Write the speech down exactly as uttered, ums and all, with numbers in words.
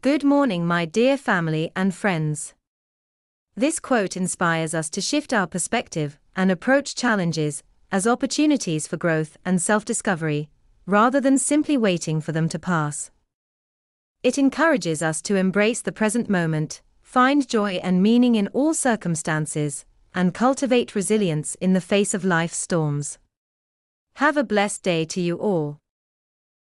Good morning, my dear family and friends. This quote inspires us to shift our perspective and approach challenges as opportunities for growth and self-discovery, rather than simply waiting for them to pass. It encourages us to embrace the present moment, find joy and meaning in all circumstances, and cultivate resilience in the face of life's storms. Have a blessed day to you all.